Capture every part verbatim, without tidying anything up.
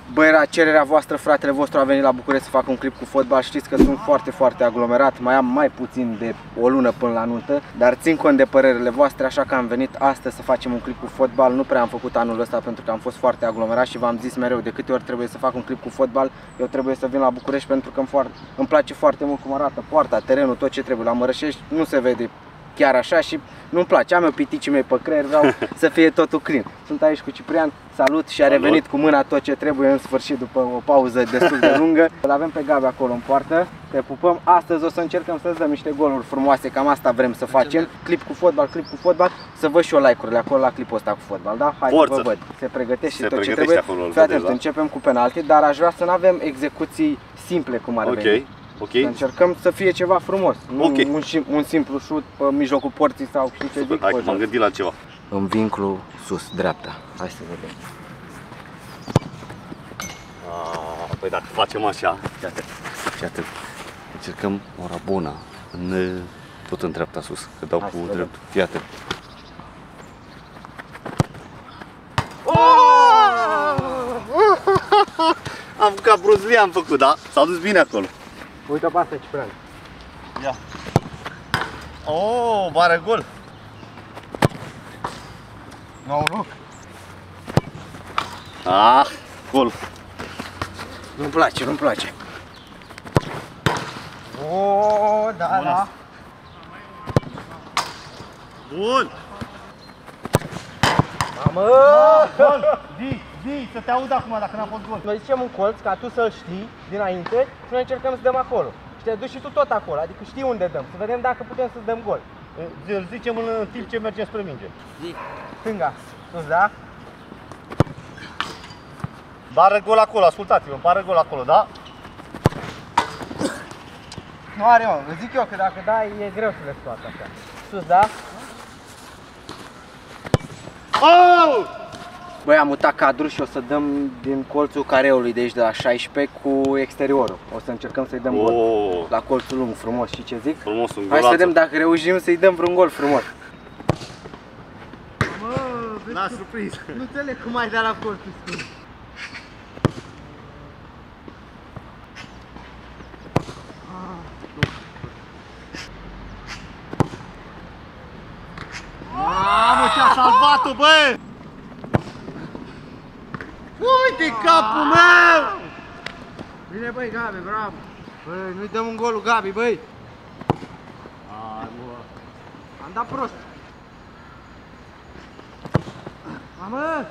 Băi, la cererea voastră, fratele vostru a venit la București să facă un clip cu fotbal. Știți că sunt foarte, foarte aglomerat. Mai am mai puțin de o lună până la nuntă, dar țin cont de părerile voastre, așa că am venit astăzi să facem un clip cu fotbal. Nu prea am făcut anul ăsta pentru că am fost foarte aglomerat și v-am zis mereu, de câte ori trebuie să fac un clip cu fotbal, eu trebuie să vin la București pentru că îmi, foarte, îmi place foarte mult cum arată poarta, terenul, tot ce trebuie. La Mărășești nu se vede chiar așa și nu-mi place. Am eu piticii mei pe creier, vreau să fie totul clean. Sunt aici cu Ciprian, salut, și a revenit cu mâna tot ce trebuie în sfârșit după o pauză destul de lungă. Îl avem pe Gabi acolo în poartă, te pupăm. Astăzi o să încercăm să-ți dăm niște goluri frumoase, cam asta vrem să facem. Clip cu fotbal, clip cu fotbal, să văd și eu like-urile acolo la clipul ăsta cu fotbal, da? Hai Forță. să vă văd, se pregătește se tot ce trebuie. Acolo, fii atent, da? Începem cu penalti, dar aș vrea să nu avem execuții simple cum ar okay. veni. Okay. Să încercăm să fie ceva frumos, okay. nu un, un simplu șut pe mijlocul porții sau știu ce zic. Hai, m-am gândit la ceva. În vincul sus, dreapta. Hai să vedem. Ah, păi dacă facem așa, și atât, și atât. Încercăm o rabona în, tot în dreapta sus, că dau hai cu drept. Fii atent. Am ca Bruce Lee am făcut, da? S-a dus bine acolo. Uite pe asta, Ciprian. Ia. Oh, bare gol. Noroc. Ah, gol. Nu-mi place, nu-mi place. Oh, da, bun, da. Bun. Mamă! Gol! Zi, zi, să te aud acum dacă n-a fost gol. Noi zicem un colț ca tu să-l știi dinainte și noi încercăm să dăm acolo. Și te duci și tu tot acolo, adică știi unde dăm, să vedem dacă putem să dăm gol. Îl zicem în timp ce mergem spre minge. Zi, stânga, sus, da? Bară gol acolo, ascultați-vă, bară gol acolo, da? Nu are, mă, îți zic eu că dacă dai e greu să le scoată așa. Sus, da? Oh! Băi, am mutat cadrul și o să dăm din colțul careului de aici de la șaisprezece cu exteriorul. O să încercăm să-i dăm oh. gol. La colțul lung, frumos, și ce zic? Frumos, un hai să vedem dacă reușim să-i dăm vreun gol frumos. Mă, l-a surprins. Nu înțeleg cum ai dat la colțul schimb. Mamă, ce-a salvat-o, bă! Uite capul meu! Bine, băi, Gabi, bravo! Băi, nu-i dăm un gol lui Gabi, băi! Ai, mă! Am dat prost! Mamă!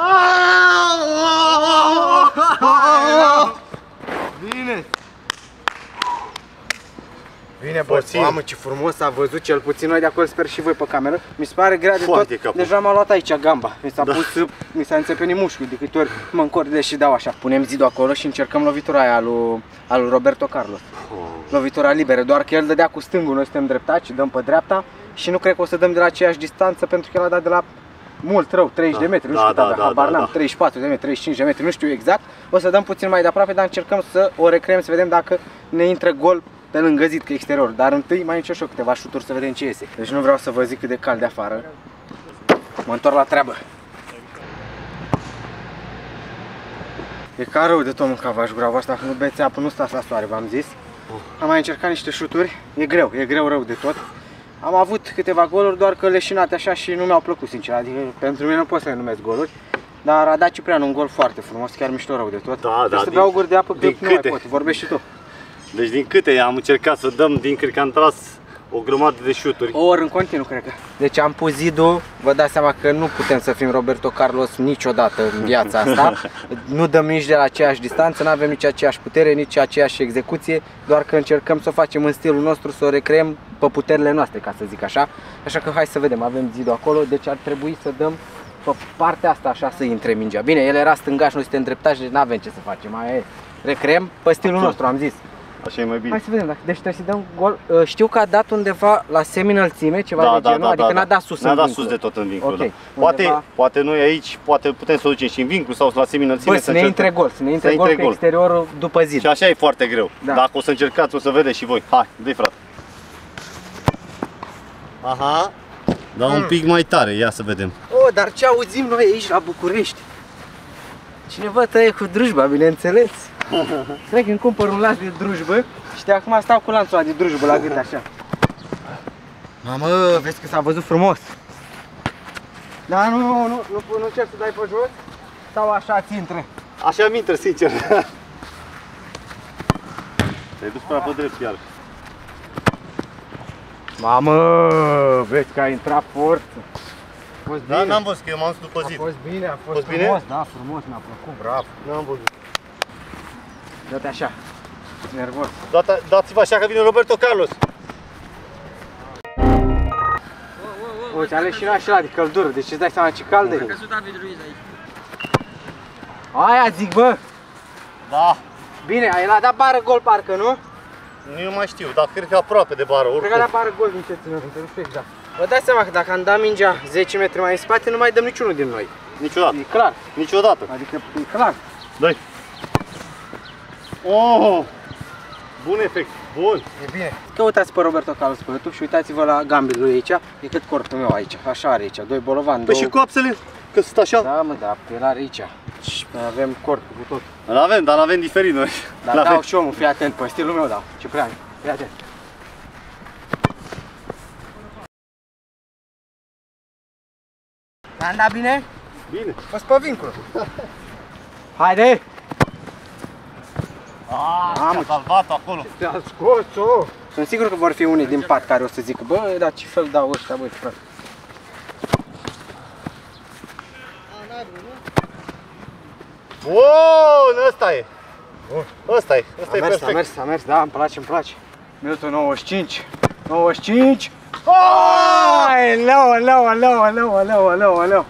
Bine! Bine, bă, mamă, ce frumos a văzut, cel puțin noi de acolo, sper și voi pe cameră. Mi se pare grea de tot, capul. Deja m-a luat aici gamba. Mi s-a da. pus, mi s-a înțepenit mușchiul, de câte ori mă încordez și dau așa. Punem zidul acolo și încercăm lovitura aia lui, a lui Roberto Carlos. Oh. Lovitura liberă, doar că el dădea cu stângul, noi suntem dreptaci, dăm pe dreapta și nu cred că o să dăm de la aceeași distanță pentru că el a dat de la mult rău, treizeci de metri, nu știu cât avea, habar n-am, treizeci și patru de metri, treizeci și cinci de metri, nu știu exact. O să dăm puțin mai de aproape, dar încercăm să o recreăm, să vedem dacă ne intră gol pe lângă zid, că exterior, dar întâi mai încerc și eu câteva șuturi să vedem ce iese. Deci nu vreau să vă zic cât de cald de afară. Mă întorc la treabă. E ca rău de tot mânca vaș gura asta, dacă nu beți apă, nu stați la soare, v-am zis. Am mai încercat niște șuturi, e greu, e greu rău de tot. Am avut câteva goluri, doar că leșinate așa și nu mi-au plăcut, sincer, adică pentru mine nu pot să le numesc goluri. Dar a dat Ciprian un gol foarte frumos, chiar mișto rău de tot. Da, da, să beau guri de apă, că nu mai pot, vorbești și tu. Deci din câte am încercat să dăm, din cred că am tras o grămadă de șuturi. O ori în continuu, cred că. Deci am pus zidul, vă dați seama că nu putem să fim Roberto Carlos niciodată în viața asta. Nu dăm nici de la aceeași distanță, nu avem nici aceeași putere, nici aceeași execuție, doar că încercăm să o facem în stilul nostru, să o recreăm pe puterile noastre, ca să zic așa. Așa că hai să vedem, avem zidul acolo, deci ar trebui să dăm pe partea asta așa să intre mingea. Bine, el era stângaș, noi suntem dreptași, deci nu avem ce să facem. Mai recreăm pe stilul nostru, am zis. Așa e mai bine. Hai să vedem, deci trebuie să dăm gol. Știu că a dat undeva la semi-înălțime, ceva da, de da, genul, da, adică da, n-a dat sus n-a în dat vincul. sus de tot în vincul, okay. Da. Poate, undeva... poate noi aici, poate putem să o ducem și în vincul sau la semi-înălțime. Bă, să ne intre gol, să ne intre să gol, intre gol cu exteriorul după zid. Și așa e foarte greu. Da. Dacă o să încercați, o să vedeți și voi. Hai, dă-i frate. Aha. Da, mm. un pic mai tare, ia să vedem. Oh, dar ce auzim noi aici la București? Cineva tăie cu drujba, bineînțeles. Cred că îmi cumpăr un lanț de drujbă și de acum stau cu lanțul ăla de drujbă la gât așa. Mamă, vezi că s-a văzut frumos. Dar nu, nu, nu, nu, nu cer să dai pe jos sau așa ți intră? Așa mi intră, sincer. Te-ai dus prea pe drept iar. Mamă, vezi că a intrat forță. Da, n-am văzut că eu m-am dus după zi. A fost bine, a fost, fost frumos, bine? da, frumos, mi-a plăcut, bravo. N-am văzut. Dă-te așa, nervos. Dați-vă așa că vine Roberto Carlos. Uite, ales și la și la de căldură, deci îți dai seama ce cald e. A căzut David Ruiz aici. Aia zic, bă. Da. Bine, el a dat bară gol parcă, nu? Nu mai știu, dar cred că aproape de bară, oricum. Cred că a dat bară gol din ce ținut, nu știu exact. Vă dați seama că dacă am dat mingea zece metri mai în spate, nu mai dăm niciunul din noi. Niciodată. E clar. Niciodată. Adică e clar. Dai. Oh! Bun efect, bun. E bine. Căutați pe Roberto Carlos pe YouTube și uitați-vă la gambele lui aici. E cât corpul meu aici. Așa are aici. Doi bolovani. Păi două... și coapsele? Că sunt așa? Da, mă, da, el are aici. Și noi avem corpul cu tot. Îl avem, dar l-avem diferit noi. Dar dau și omul, fii atent, pe stilul meu dau. Ciprian, fii atent. Am dat bine? Bine. Fost pe vincul. Haide! Ah, am salvat acolo. Te-a scos-o! Sunt sigur că vor fi unii din pat care o să zică, bă, dar ce fel dau ăștia, bă, frate. Bun, ăsta e. Ăsta e, ăsta A e mers, perfect. a mers, a mers, da, îmi place, îmi place. Minutul nouăzeci și cinci. nouăzeci și cinci. Ai, leu, leu, leu, leu, leu, leu, leu.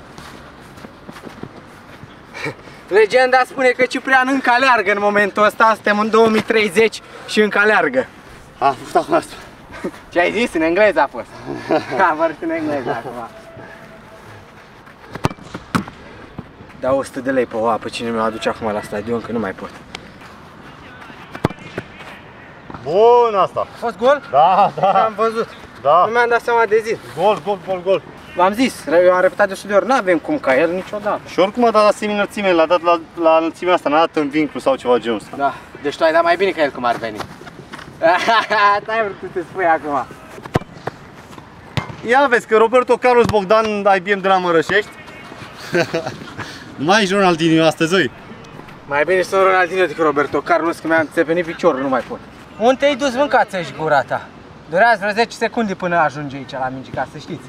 Legenda spune că Ciprian încă aleargă în momentul ăsta, suntem în două mii treizeci și încă aleargă. A, fost acum asta. Ce ai zis? În engleză a fost. A vorbit în engleză acum. Dau o sută de lei pe o apă, cine mi-o aduce acum la stadion, că nu mai pot. Bun asta. A fost gol? Da, da. Am văzut. Da. Nu mi-am dat seama de zi. Gol, gol, gol, gol. V-am zis, eu am repetat de o sută de ori, n-avem cum ca el niciodată. Și oricum a dat la semi-înălțime, l-a dat la, la înălțimea asta, n-a dat în vincul sau ceva genul ăsta. Da, deci tu ai dat mai bine ca el cum ar veni. Stai vrut să te spui acum. Ia vezi că Roberto Carlos Bogdan I B M de la Mărășești. Nu mai ești Ronaldinho astăzi, oi? Mai bine sunt Ronaldinho decât Roberto Carlos, că mi-am țepenit piciorul, nu mai pot. Unde te-ai dus, mâncați-și gura ta? Durează vreo zece secunde până ajunge aici la minge, ca să știți.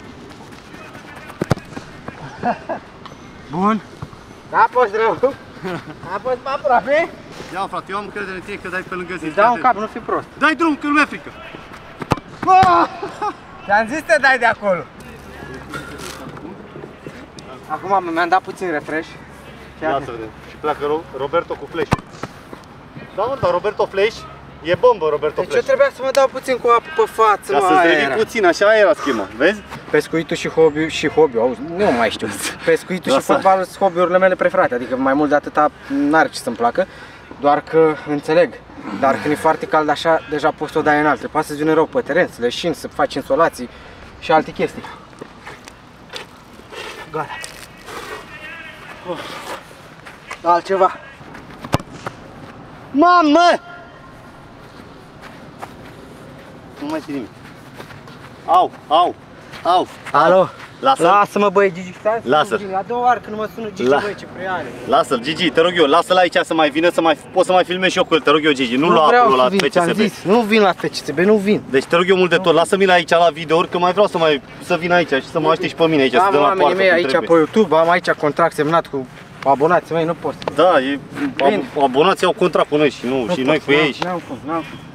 Bun. A fost rău. A fost pe aproape. Ia, frate, eu am încredere în tine că dai pe lângă zi. Îți dau un cap, nu fi prost. Dai drum, că nu mi-e frică. Te-am zis să te dai de acolo. Acum mi-am dat puțin refresh. Ia să vedem. Și pleacă Roberto cu flash. Da, mă, dar Roberto flash e bombă, Roberto Deci eu flash. trebuia să mă dau puțin cu apă pe față, Ca mă, să-ți aia revii era. puțin, așa era schema, vezi? Pescuitul și hobby și hobby, auzi, nu mai știu. Pescuitul și Lasă. fotbalul sunt hobby-urile mele preferate, adică mai mult de atâta n-ar ce să-mi placă, doar că înțeleg. Dar când e foarte cald așa, deja poți să o dai în alte. Poate să-ți vină rău pe teren, să leșini, să faci insolații și alte chestii. Gata. Oh. Altceva. Mamă! Nu mai ții nimic. Au, au, au. Alo? Lasă-l. Lasă-mă, băi, Gigi, stai. Lasă-l. A doua oară când mă sună Gigi, La- băi, Cipriane. Lasă-l, Gigi, te rog eu, lasă-l aici să mai vină, să mai poți să mai filmezi și eu cu el, te rog eu, Gigi, nu, Nu lua vreau acolo să la vin, P C ți-am S B. zis, nu vin la P C S B, nu vin. Deci te rog eu mult de tot, lasă-mi aici la videouri, că mai vreau să mai să vin aici și să mă aștept și pe mine aici, să Am dăm la oamenii poartă mei cum aici trebuie. pe YouTube, am aici contract semnat cu abonații mei, nu pot. Da, e, Bine. ab, abonații au contract cu noi și nu, Nu și pot, noi cu n-am- ei. și- N-am cum, n-am cum.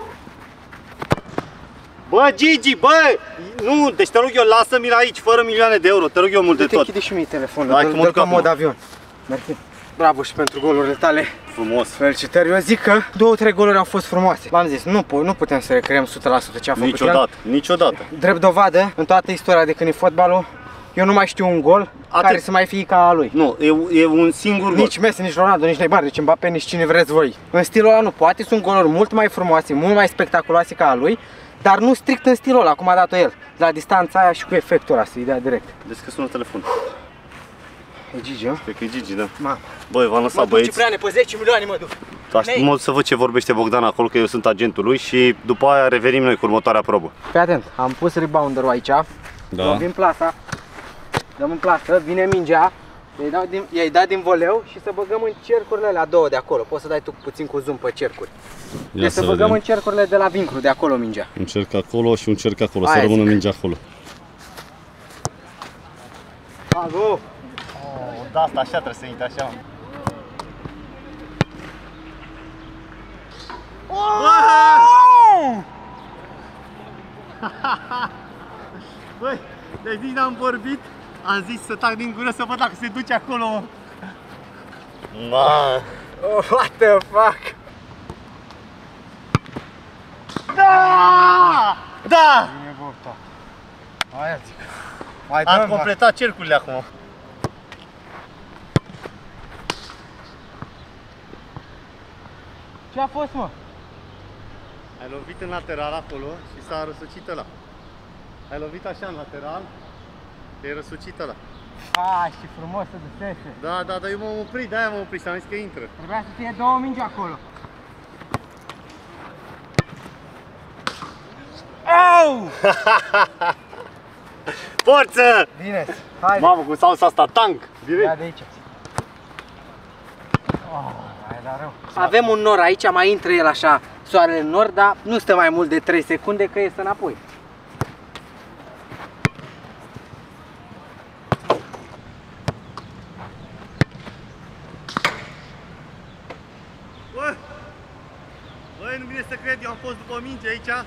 Bă, Gigi, bă! Nu, deci te rog eu, lasă-mi aici, fără milioane de euro, te rog eu mult de Te tot. închide și mie telefonul, Hai, dă-l că mă dă-l duc pe mod acum. avion. Mersi. Bravo și pentru golurile tale. Frumos. Felicitări, eu zic că două, trei goluri au fost frumoase. V-am zis, nu, nu putem să recreăm o sută la sută ce a făcut el. Niciodată, niciodată. Drept dovadă, în toată istoria de când e fotbalul, eu nu mai știu un gol Atât. care să mai fie ca a lui. Nu, e, e un singur gol. Nici Messi, nici Ronaldo, nici Neymar, nici Mbappé, nici cine vreți voi. În stilul ăla nu, poate sunt goluri mult mai frumoase, mult mai spectaculoase ca a lui, dar nu strict în stilul ăla, cum a dat-o el. De la distanța aia și cu efectul ăla, să-i dea direct. Deci că sună telefonul. E Gigi, nu? Cred că e Gigi, da. Ma. Băi, v-am lăsat, băieți. Cipriane, pe zece milioane mă duc. Aștept mult să văd ce vorbește Bogdan acolo, că eu sunt agentul lui și după aia revenim noi cu următoarea probă. Fii atent, am pus rebounder-ul aici. Da. Lovim plasa. Dăm în plasă, vine mingea. I-ai dat din voleu și să băgăm în cercurile alea două de acolo. Poți să dai tu puțin cu zoom pe cercuri. Ia deci să, să băgăm vedem. În cercurile de la vincru, de acolo mingea. Un cerc acolo și un cerc acolo, aia să rămână zic. mingea acolo. Alo! Oh, da, asta așa trebuie să intre, așa. Oh! Băi, deci nici n-am vorbit. Am zis să tac din gură să văd dacă se duce acolo. Ma. Oh, what the fuck? Da! Da! Bine, bofta. Aia zic. Hai, am dăm, completat cercurile acum. Ce a fost, mă? Ai lovit în lateral acolo și s-a răsucit ăla. Ai lovit așa în lateral. E răsucit ăla. Ah, și frumos să dusese. Da, da, dar eu m-am oprit, de-aia m-am oprit, s-am zis că intră. Trebuia să fie două mingi acolo. Au! Forță! Bine, hai. Mamă, cum s-a asta, tank! Direct. Ia de aici. Oh, hai, dar rău. Avem un nor aici, mai intră el așa, soarele în nor, dar nu stă mai mult de trei secunde că iese înapoi. Bă, băi, nu vine să cred, eu am fost după minge aici.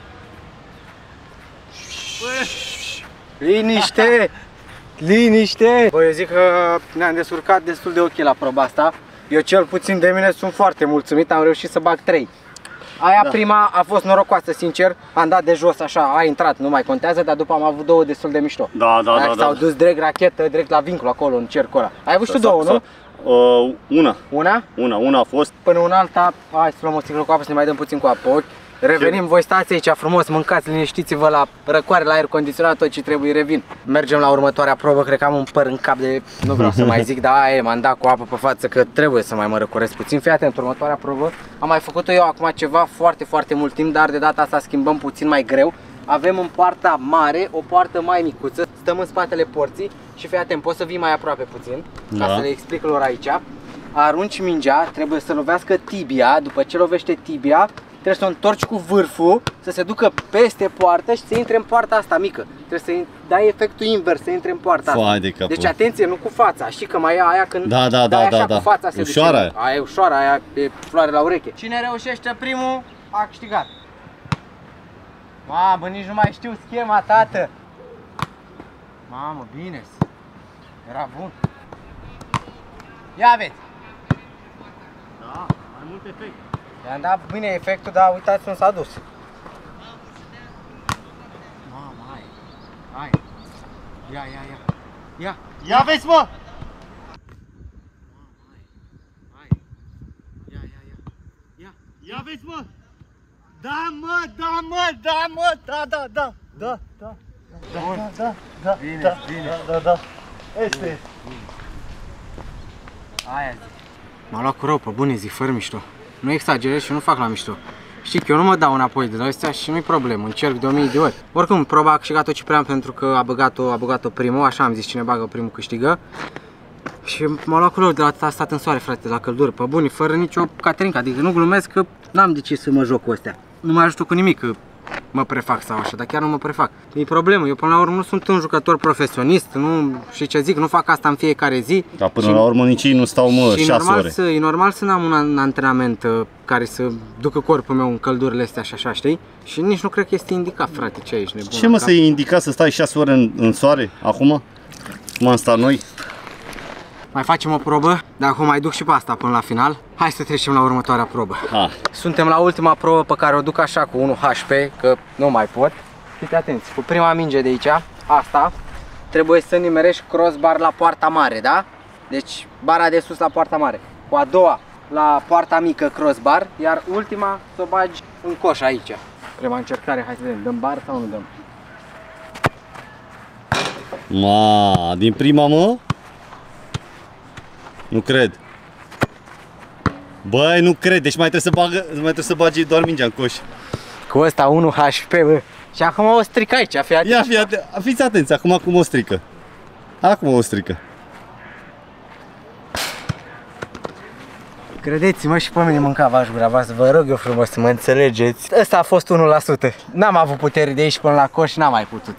Bă. Liniște! Liniște! Bă, eu zic că ne-am descurcat destul de ok la proba asta. Eu cel puțin de mine sunt foarte mulțumit, am reușit să bag trei. Aia da. Prima a fost norocoasă, sincer, am dat de jos așa, a intrat, nu mai contează, dar după am avut două destul de mișto. Da, da, aia da. s-au da. dus direct rachetă, direct la vincul acolo, în cercul ăla. Ai avut și tu două, nu? Uh, una. Una? Una, una a fost. Până una alta, hai să luăm o sticlă cu apă să ne mai dăm puțin cu apă ochi. Revenim, voi stați aici frumos, mâncați, liniștiți-vă la răcoare, la aer condiționat, tot ce trebuie, revin. Mergem la următoarea probă, cred că am un păr în cap de... Nu vreau să mai zic, dar aia m-am dat cu apă pe față că trebuie să mai mă răcoresc puțin. Fii atent, următoarea probă. Am mai făcut-o eu acum ceva foarte, foarte mult timp, dar de data asta schimbăm puțin mai greu. Avem în poarta mare o poartă mai micuță, stăm în spatele porții și fii atent, poți să vii mai aproape puțin, ca da. Să le explic lor aici. Arunci mingea, trebuie să lovească tibia, după ce lovește tibia, trebuie să o întorci cu vârful, să se ducă peste poartă și să intre în poarta asta mică. Trebuie să dai efectul invers, să intre în poarta asta. De deci atenție, nu cu fața, știi că mai e aia când da, da, da, așa da, da. cu fața se ușoară. duce. Aia e ușoară, aia e floare la ureche. Cine reușește primul, a câștigat. Mamă, nici nu mai știu schema, tată. Mamă, bine. Era bun. Ia vezi. Da, mai mult efect. I-am dat bine efectul, dar uitați cum s-a dus. Mamă, hai. Hai. Ia, ia, ia. Ia. Ia vezi, mă! Hai. Ia, ia, ia. Ia. Ia vezi, mă! Da, mă, da, mă, da, mă, da, da, da, da, da, da, da, da, bine, da, bine. da, da, da. Este. Aia zic. M-a luat cu rău, pe bune zic, fără mișto. Nu exagerez și nu fac la mișto. Știi că eu nu mă dau înapoi de la astea și nu-i problemă, încerc de o mie de ori. Oricum, proba a câștigat-o Ciprian pentru că a băgat-o a băgat-o primul, așa am zis, cine bagă primul câștigă. Și m-a luat cu rău de la atât a stat în soare, frate, la căldură, pe bune, fără nicio caterincă, adică nu glumesc că n-am de ce să mă joc cu astea. Nu mă ajută cu nimic că mă prefac sau așa, dar chiar nu mă prefac. E problemă, eu până la urmă nu sunt un jucător profesionist, nu, și ce zic, nu fac asta în fiecare zi. Dar până și, la urmă nici ei nu stau, mă, și șase normal ore. Să, e normal să n-am un, un antrenament uh, care să ducă corpul meu în căldurile astea și așa, știi? Și nici nu cred că este indicat, frate, ce ești nebun. Ce mă, să-i indica să stai șase ore în, în soare, acum? Cum am stat noi? Mai facem o probă, dar acum mai duc și pe asta până la final. Hai să trecem la următoarea probă. Ha. Suntem la ultima probă pe care o duc așa cu unu H P, că nu mai pot. Fiți atenți, cu prima minge de aici, asta, trebuie să nimerești crossbar la poarta mare, da? Deci bara de sus la poarta mare. Cu a doua la poarta mică crossbar, iar ultima să o bagi în coș aici. Prima încercare, hai să vedem, dăm bar sau nu dăm? Ma, din prima, mă? Nu cred. Băi, nu cred, deci mai trebuie să bagă, mai trebuie să bagi doar mingea în coș. Cu ăsta unu H P, bă. Și acum o strică aici, fii atent. Ia, fii atent, fiți atenți, acum acum o strică. Acum o strică. Credeți-mă, și pe mine mâncava aș gura voastră, vă rog eu frumos să mă înțelegeți. Ăsta a fost unu la sută. N-am avut putere de aici până la coș, n-am mai putut.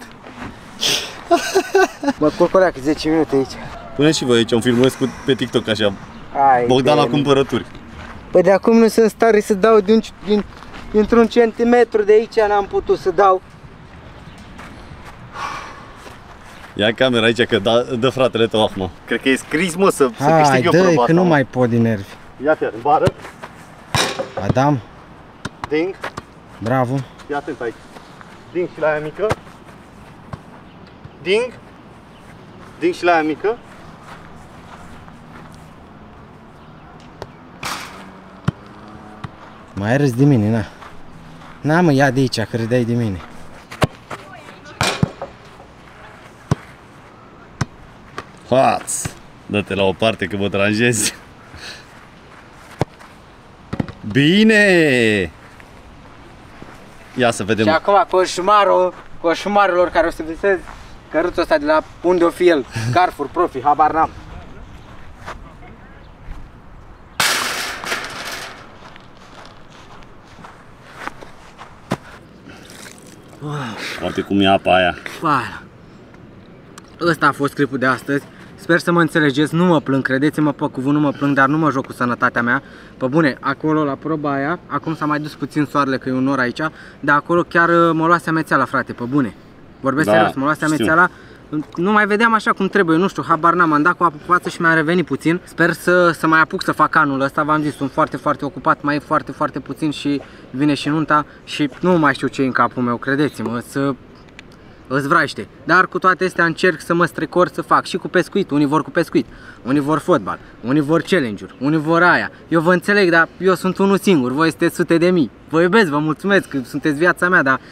Mă culcoleacă zece minute aici. Pune și voi aici, un filmuleț cu, pe TikTok așa. Ai Bogdan la cumpărături. Păi de acum nu sunt în stare să dau din, din, dintr-un centimetru de aici, n-am putut să dau. Ia camera aici că da, dă fratele tău acum. Cred că e scris, mă, să, să Hai, câștig eu dă-i, proba că asta, nu mă. mai pot din nervi. Ia-te, în bară. Adam, Ding. bravo. Fii atent aici. Ding și la aia mică. Ding. Ding și la aia mică. Mai râzi de mine, na. Na mă, ia de aici, că râdeai de mine. Haț! Dă-te la o parte că mă deranjezi. Bine! Ia să vedem. Și acum coșmarul, coșmarilor care o să visez căruțul ăsta de la unde o fi el, Carrefour, Profi, habar n-am. Uite cum e apa aia. Ba. Ăsta a fost clipul de astăzi. Sper să mă înțelegeți, nu mă plâng, credeți-mă pe cuvânt, nu mă plâng, dar nu mă joc cu sănătatea mea. Pe bune, acolo la proba aia, acum s-a mai dus puțin soarele că e un nor aici, dar acolo chiar mă luase amețeala, frate, pe bune. Vorbesc Da, serios, mă luase știu. amețeala. Nu mai vedeam așa cum trebuie, nu știu, habar n-am, am dat cu apă pe față și mi-a revenit puțin. Sper să, să mai apuc să fac anul ăsta, v-am zis, sunt foarte, foarte ocupat, mai e foarte, foarte puțin și vine și nunta și nu mai știu ce e în capul meu, credeți-mă, să îți vraște. Dar cu toate astea încerc să mă strecor să fac și cu pescuit, unii vor cu pescuit, unii vor fotbal, unii vor challenge-uri, unii vor aia. Eu vă înțeleg, dar eu sunt unul singur, voi sunteți sute de mii. Vă iubesc, vă mulțumesc că sunteți viața mea, dar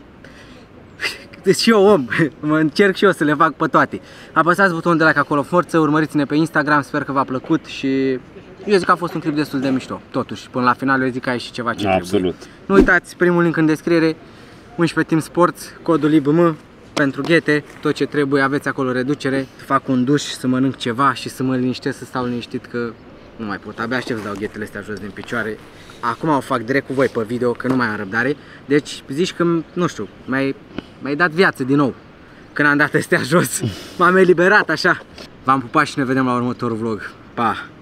și eu om, mă încerc și eu să le fac pe toate. Apăsați butonul de like acolo, forță, urmăriți-ne pe Instagram, sper că v-a plăcut și eu zic că a fost un clip destul de mișto. Totuși, până la final eu zic că ai și ceva ce Absolut. trebuie. Nu uitați, primul link în descriere, unsprezece Team Sports, codul I B M pentru ghete, tot ce trebuie, aveți acolo reducere. Fac un duș, să mănânc ceva și să mă liniștesc, să stau liniștit că nu mai pot. Abia aștept să dau ghetele astea jos din picioare. Acum o fac direct cu voi pe video, că nu mai am răbdare. Deci zici că, nu știu, mi-ai mi-ai dat viață din nou când am dat astea jos. M-am eliberat așa. V-am pupat și ne vedem la următorul vlog. Pa!